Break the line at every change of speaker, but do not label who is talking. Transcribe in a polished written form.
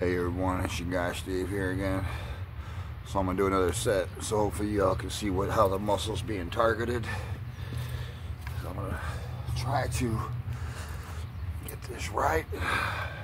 Hey everyone, it's your guy Steve here again. So I'm gonna do another set, so hopefully y'all can see how the muscle's being targeted. So I'm gonna try to get this right.